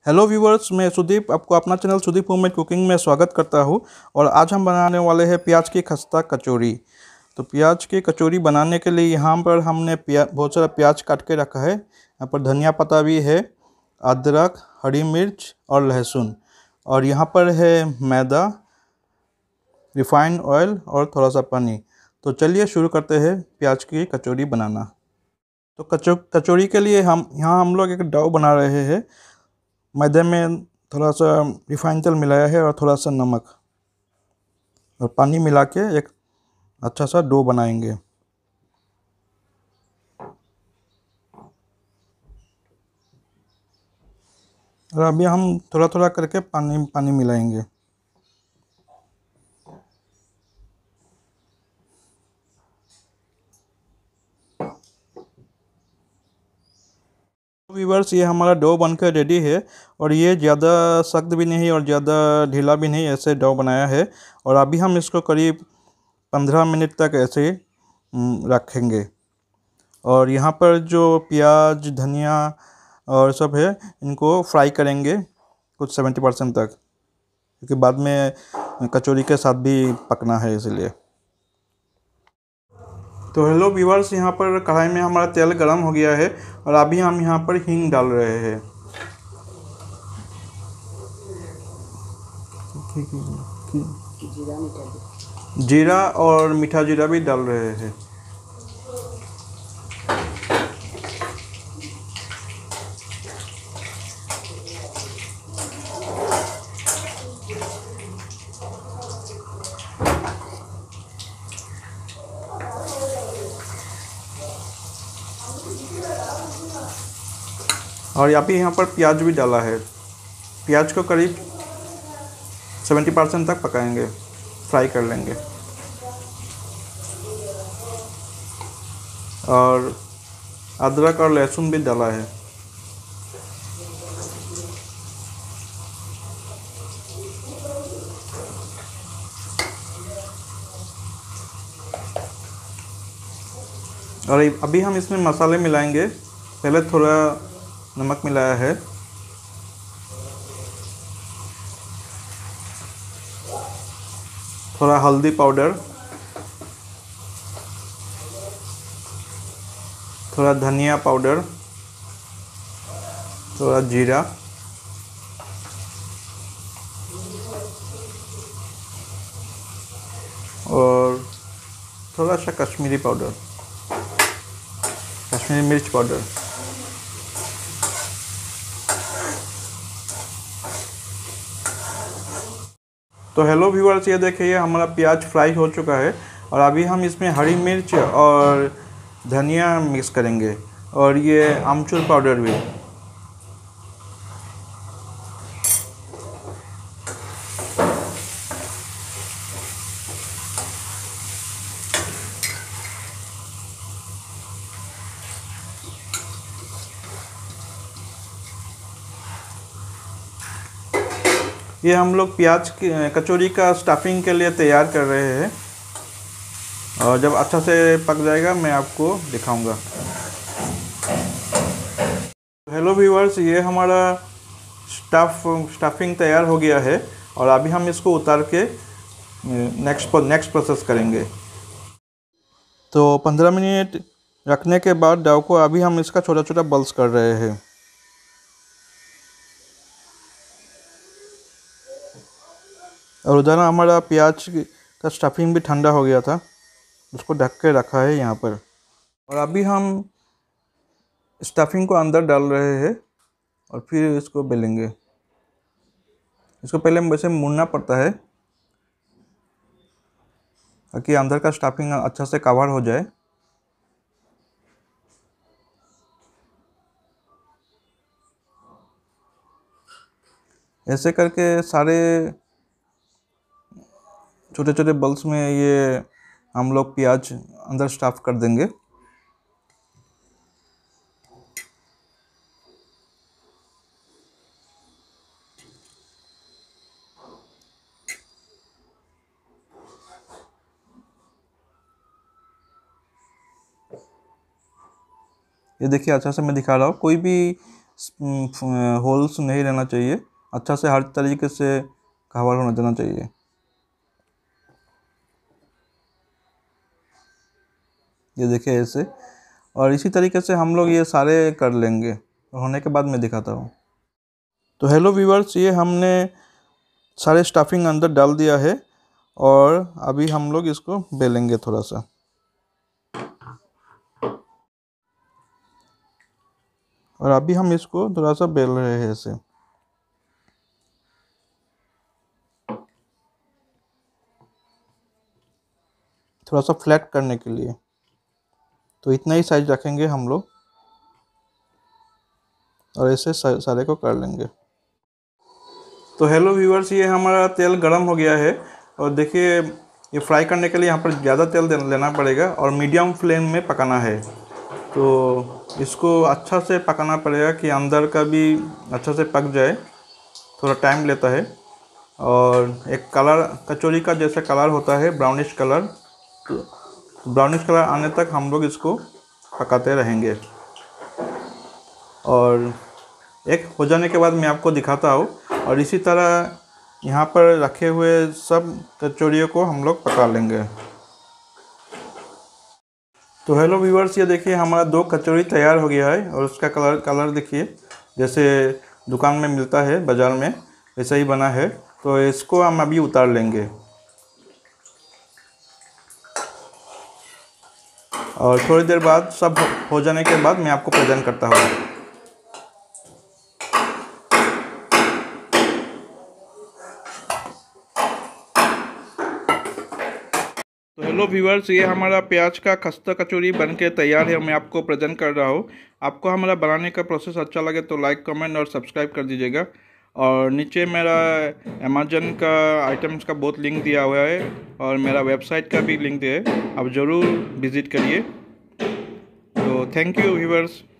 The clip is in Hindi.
हेलो व्यूवर्स, मैं सुदीप आपको अपना चैनल सुदीप होममेड कुकिंग में स्वागत करता हूं। और आज हम बनाने वाले हैं प्याज की खस्ता कचौरी। तो प्याज की कचौरी बनाने के लिए यहाँ पर हमने बहुत सारा प्याज काट के रखा है। यहाँ पर धनिया पत्ता भी है, अदरक, हरी मिर्च और लहसुन। और यहाँ पर है मैदा, रिफाइंड ऑयल और थोड़ा सा पानी। तो चलिए शुरू करते हैं प्याज की कचौरी बनाना। तो कचौरी के लिए हम लोग एक डो बना रहे हैं। मैदे में थोड़ा सा रिफाइंड तेल मिलाया है और थोड़ा सा नमक और पानी मिला के एक अच्छा सा डो बनाएंगे। और अभी हम थोड़ा थोड़ा करके पानी पानी मिलाएंगे। व्यूअर्स, ये हमारा डो बनकर रेडी है। और ये ज़्यादा सख्त भी नहीं और ज़्यादा ढीला भी नहीं, ऐसे डो बनाया है। और अभी हम इसको करीब 15 मिनट तक ऐसे रखेंगे। और यहाँ पर जो प्याज, धनिया और सब है, इनको फ्राई करेंगे कुछ 70% तक, क्योंकि बाद में कचौरी के साथ भी पकना है इसलिए। तो हेलो व्यूअर्स, यहाँ पर कढ़ाई में हमारा तेल गरम हो गया है और अभी हम यहाँ पर हींग डाल रहे हैं। जीरा और मीठा जीरा भी डाल रहे हैं। और यहाँ पर प्याज भी डाला है। प्याज को करीब 70% तक पकाएंगे, फ्राई कर लेंगे। और अदरक और लहसुन भी डाला है। और अभी हम इसमें मसाले मिलाएंगे। पहले थोड़ा नमक मिलाया है, थोड़ा हल्दी पाउडर, थोड़ा धनिया पाउडर, थोड़ा जीरा और थोड़ा सा कश्मीरी पाउडर, कश्मीरी मिर्च पाउडर। तो हेलो व्यूअर्स, ये देखिए हमारा प्याज फ्राई हो चुका है। और अभी हम इसमें हरी मिर्च और धनिया मिक्स करेंगे और ये आमचूर पाउडर भी। ये हम लोग प्याज की कचौरी का स्टफिंग के लिए तैयार कर रहे हैं। और जब अच्छा से पक जाएगा मैं आपको दिखाऊंगा। हेलो व्यूअर्स, ये हमारा स्टफिंग तैयार हो गया है। और अभी हम इसको उतार के नेक्स्ट प्रोसेस करेंगे। तो 15 मिनट रखने के बाद डो को अभी हम इसका छोटा छोटा बल्स कर रहे हैं। और उधर हमारा प्याज का स्टफिंग भी ठंडा हो गया था, उसको ढक के रखा है यहाँ पर। और अभी हम स्टफिंग को अंदर डाल रहे हैं और फिर इसको बेलेंगे। इसको पहले वैसे मुड़ना पड़ता है ताकि अंदर का स्टफिंग अच्छा से कवर हो जाए। ऐसे करके सारे छोटे छोटे बल्स में ये हम लोग प्याज अंदर स्टफ कर देंगे। ये देखिए अच्छा से मैं दिखा रहा हूँ। कोई भी होल्स नहीं रहना चाहिए, अच्छा से हर तरीके से कवर होना देना चाहिए। ये देखिए ऐसे, और इसी तरीके से हम लोग ये सारे कर लेंगे। होने के बाद मैं दिखाता हूँ। तो हेलो व्यूअर्स, ये हमने सारे स्टफिंग अंदर डाल दिया है और अभी हम लोग इसको बेलेंगे थोड़ा सा। और अभी हम इसको थोड़ा सा बेल रहे हैं ऐसे। थोड़ा सा फ्लैट करने के लिए, तो इतना ही साइज रखेंगे हम लोग और ऐसे सारे को कर लेंगे। तो हेलो व्यूअर्स, ये हमारा तेल गरम हो गया है और देखिए ये फ्राई करने के लिए यहाँ पर ज़्यादा तेल लेना पड़ेगा और मीडियम फ्लेम में पकाना है। तो इसको अच्छा से पकाना पड़ेगा कि अंदर का भी अच्छा से पक जाए, थोड़ा टाइम लेता है। और एक कलर, कचौरी का जैसा कलर होता है ब्राउनिश कलर, तो ब्राउनिश कलर आने तक हम लोग इसको पकाते रहेंगे। और एक हो जाने के बाद मैं आपको दिखाता हूँ। और इसी तरह यहाँ पर रखे हुए सब कचौरियों को हम लोग पका लेंगे। तो हेलो व्यूअर्स, ये देखिए हमारा 2 कचौरी तैयार हो गया है और उसका कलर देखिए जैसे दुकान में मिलता है बाज़ार में, वैसा ही बना है। तो इसको हम अभी उतार लेंगे और थोड़ी देर बाद सब हो जाने के बाद मैं आपको प्रेजेंट करता हूँ। तो हेलो व्यूअर्स, ये हमारा प्याज का खस्ता कचौरी बनके तैयार है, मैं आपको प्रेजेंट कर रहा हूँ। आपको हमारा बनाने का प्रोसेस अच्छा लगे तो लाइक, कमेंट और सब्सक्राइब कर दीजिएगा। और नीचे मेरा अमेजन का आइटम्स का बहुत लिंक दिया हुआ है और मेरा वेबसाइट का भी लिंक है, आप ज़रूर विज़िट करिए। तो थैंक यू व्यूअर्स।